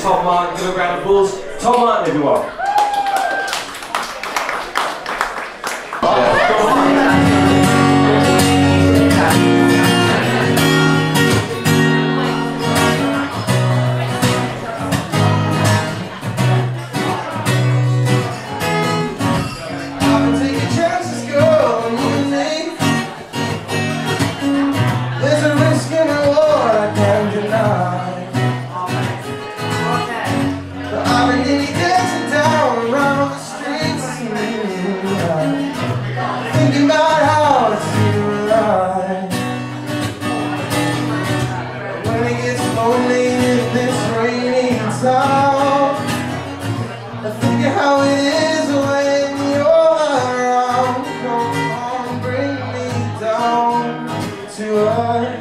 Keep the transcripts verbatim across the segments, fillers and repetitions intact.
Tom Martin. Give a round of applause. Tom Martin, everyone. I think of how it is when you're around. Come on, bring me down to earth.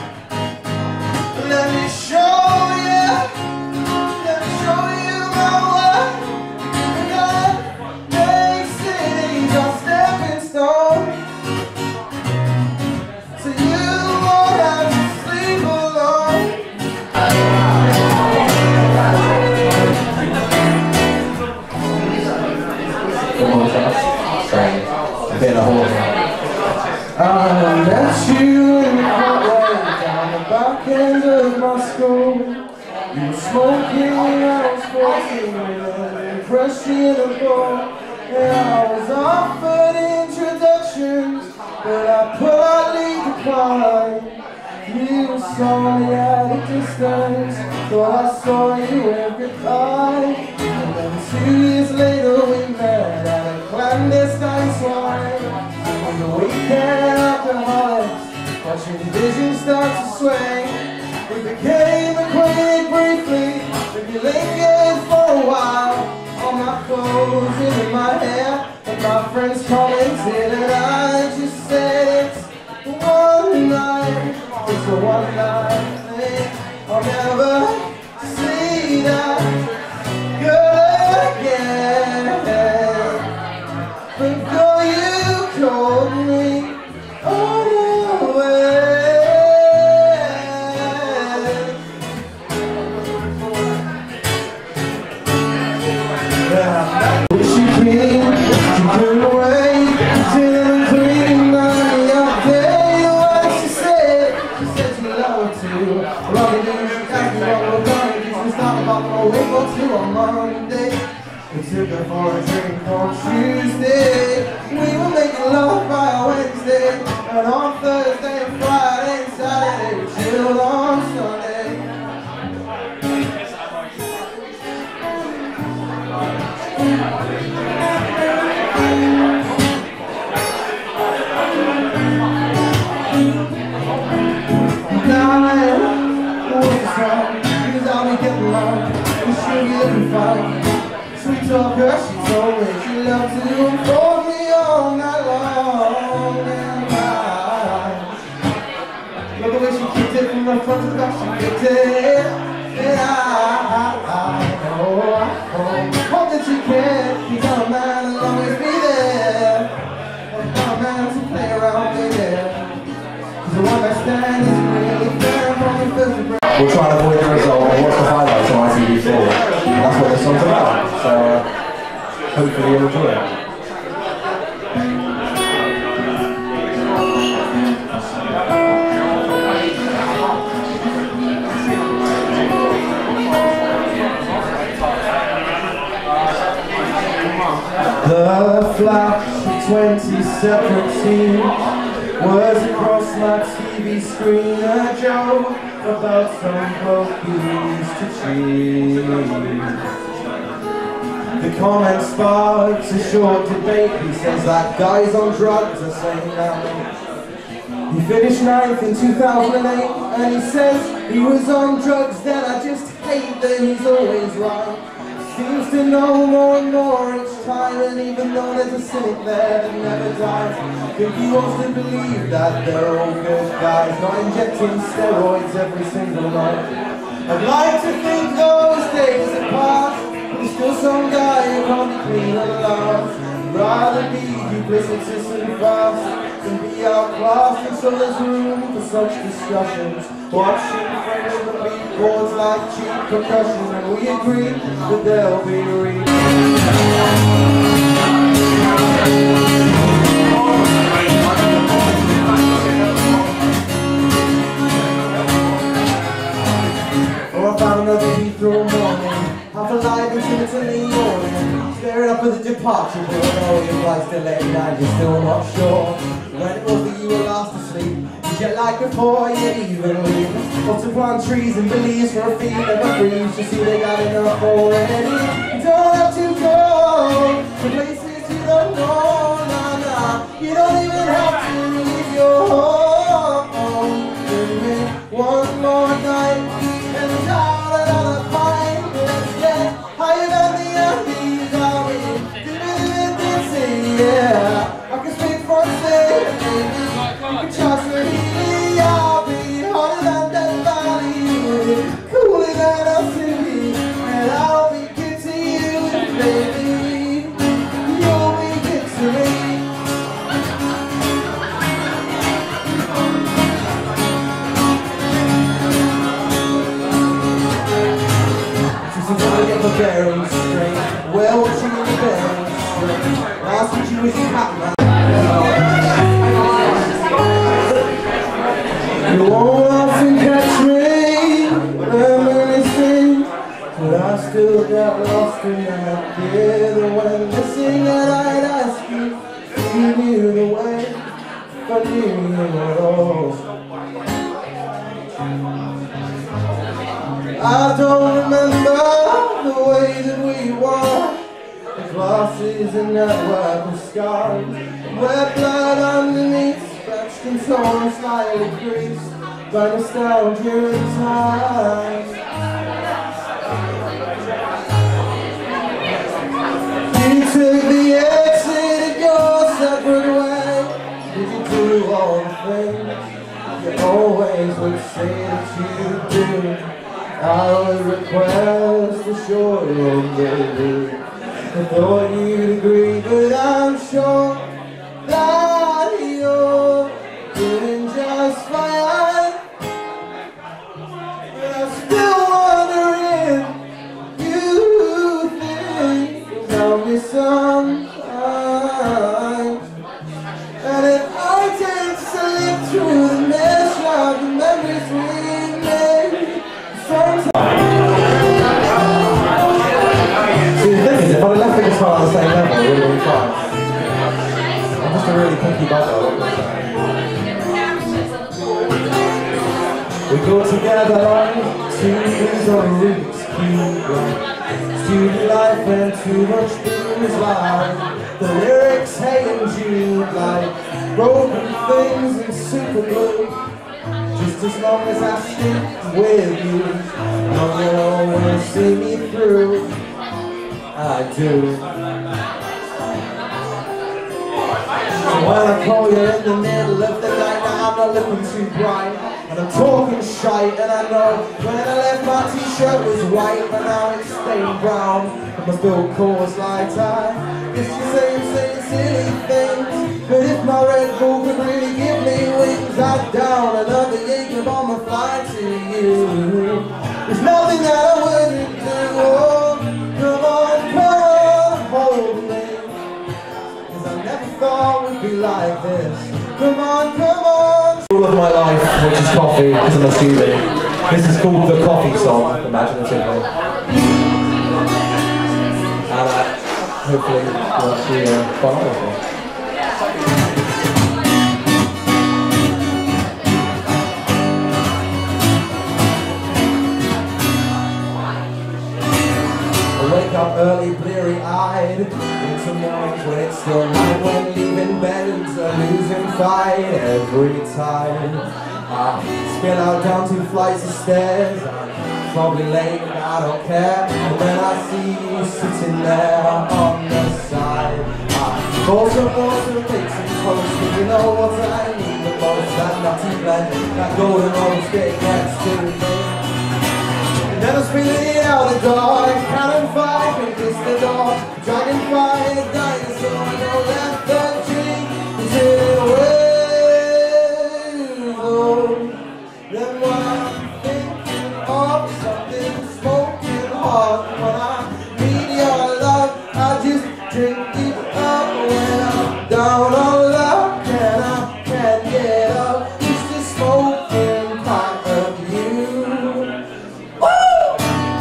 Let me show you, let me show you my world. And big cities are stepping stones, so you won't have to sleep alone. Been a whole I met you in the hallway down the back end of my school. You were smoking when I was fourteen, and impressed me in a ball. And I was offered introductions, but I politely declined. You saw me at a distance, thought I saw you wave goodbye. And then two years later we met at a clandestine swine. On the weekend after highlights, watching vision start to swing. We became acquainted briefly, but we lingered for a while. All my clothes and in my hair, and my friends commented, and I just said it's one night, it's a one night thing. I'll never see that girl again. But girl, you told me on your way. Wish you came, you couldn't wait till the cleaning money up there. What she said, she said she loved to. Love you, she asked me what we're gonna do. She started about my way for two on Monday. We took her for a drink on Tuesday. We were making love by Wednesday, and on Thursday and Friday and Saturday we chilled on Sunday. Darling, what's the song? Because I'll be getting along, we should be looking fine. Sweet talker, she told me she loved to unfold me all night long. And I, look the way she kicked it from the front to the back, she kicked it. And I, I, I know, I hope, hope that you can. He's not a man that'll always be there, and not a man to play around with there. Cause the one that stands is really fair from the first to break. We'll try and avoid the result of What's the Highlights on I T V four. That's what this song's about. So uh, hopefully you'll enjoy it. The flash of twenty separate scenes was across my T V screen, a joke about some bloke who used to cheat. The comment sparks a short debate. He says that guys on drugs are saying that. He finished ninth in two thousand eight, and he says he was on drugs then. I just hate that he's always right. Seems to know more and more each time, and even though there's a cynic there that never dies, I think he wants to believe that they're all good guys, not injecting steroids every single night. I'd like to think those days are past, but there's still some guy who can't be clean and last. I'd rather be duplicitous and fast than be outclassed, and so there's room for such discussions. watching friends on the beat boards like cheap percussion, and we agree that there'll be a re- Oh, I found another Heathrow morning, half alive and timidly yawning, staring up at the departure board. Oh, your flight's delayed and you're still not sure when it was that you were last asleep. Jet like before you even leave. Lots of plant trees and beliefs for a feed of a breeze. You see they got enough already. You don't have to go to places you don't know, nah, nah. You don't even have to leave your home. Give me one more night and down another pint. Let's get higher than the Andes, are we? Do it, dancing, yeah. I can speak for a second, baby. You can trust me. I'll be hotter than Death Valley, cooler than a city, and I'll be good to you, baby. You'll be good to me. She's trying to get the bearings straight. Well, what's she in the bearings straight? Last week she was in Pac-Man. You won't often catch me reminiscing, but I still got lost in that fear that when missing that I'd ask you if you knew the way, if I knew you at all. I don't remember the way that we were, the glasses and network of scars, where blood underneath, scratched and torn, slightly greased by nostalgia and time. You took the exit your separate way. Did you do all the things you always would say that you do? I would request a short room, baby. I thought you'd agree, but I'm sure that you're doing just fine. But I'm still wondering, you think of me sometimes. And if I tend to slip through the mesh of the memories we made sometimes. See, the thing is, if I left the guitar on the same level, it would have been fine. I'm just a really picky bugger. We go together like two years on Rubik's Cube. Student life and too much booze like the lyrics hey and Jude, like broken things and super glue. Just as long as I stick with you, you'll always see me through. I do. So when I call you in the middle of the night, now I'm not looking too bright, and I'm talking shite, and I know when I left my t-shirt was white, but now it's stained brown, and my still cause like I guess you say I'm saying silly things, but if my Red Bull could really give me wings, I'd down another Jacob on my flight to you. There's nothing that I wouldn't do. Oh, come on, come on, hold me, cause I never thought we'd be like this. Come on, come on. All of my life, which is coffee, because I'm a student. This is called the Coffee Song, imaginatively. And uh, hopefully you'll see uh, fun with it. I wake up early, bleary-eyed, into mornings when it's still night, when leaving bed and losing fight every time. I spin out down two flights of stairs, I'm probably late and I don't care, and then I see you sitting there on the side. I call some more to make some toast, but you know what I need the most, that nutty blend, that golden rose cake next to me. Then I'm spinning out the door, cannon fire can kiss the door, dragonfly, a dinosaur, no left the tree, is it away? Oh, then why? heart. When I need your love, I just drink it up. When I'm down on luck and I can't get up, it's the smoking part of you. Woo!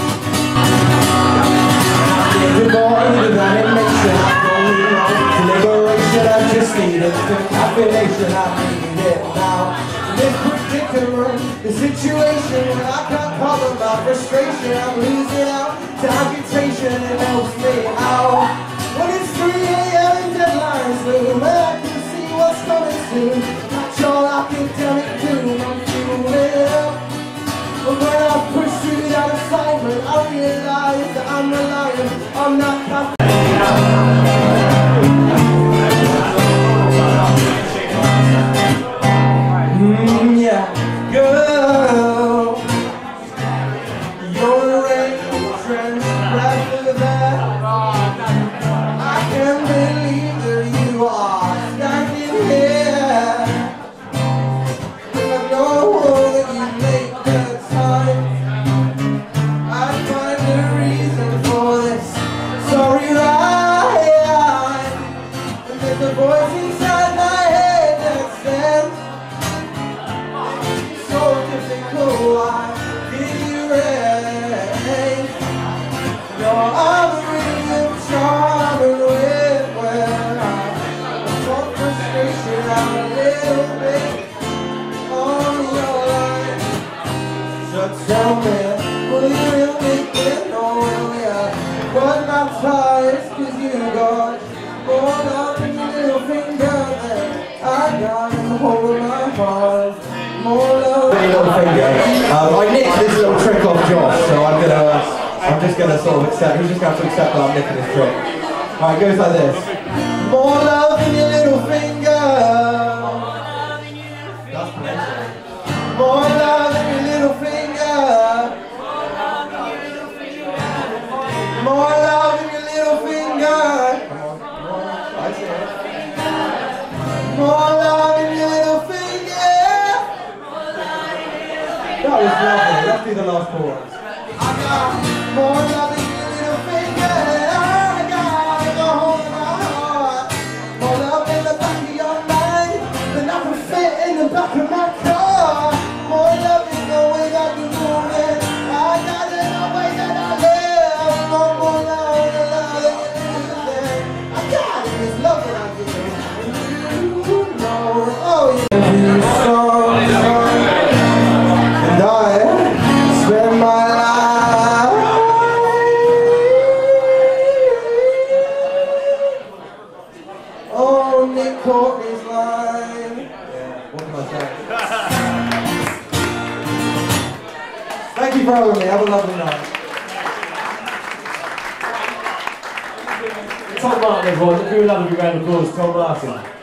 You're more than animation. Liberation, I just need instant caffeination. I need it now. This predicament, the situation when I can't cover my frustration, I'm losing out to agitation. It helps me out when it's three A M and deadlines loom, and I can see what's coming soon. Catch all academic doom, I'm fueling up. But when I push through that assignment, I realize that I'm relying on that caffeine. Mm, yeah, girl, you're a rain-drenched breath of air. I can't believe that you are standing here. I know that you make the time. I find a reason for this sorry ride. And there's a voice inside my head that says, why did you raise your armory of charm and wit when I want frustration out a little bit on your line? So tell me, will you really get or will ya burn my tires? Cause you got more love in your little finger than I got in the whole of my heart. More love. Little finger. Um, I nicked this little trick off Josh, so I'm gonna, uh, I'm just gonna sort of accept. He's just gonna have to accept that I'm nicking his trick. Alright, it goes like this. More love in your little finger. That's plenty. More love in your little finger. More love in your little finger. Come on, come on. I see it. More love in your little finger. That was lovely. Let's do the last chorus. I got more love in your little finger. I got the whole of my heart. More love in the back of your mind than I can fit in the back of my car. More love in the way that you move it. I got it in the way that I live. More, more love in the love that you lose. I got it. It's love that I give. You know. Oh yeah. You saw. Spend my life on Nick Courtney's line. Yeah, what can I say? Thank you for having me. Have a lovely night. Tom Martin, everyone. Give a lovely round of applause, Tom Martin.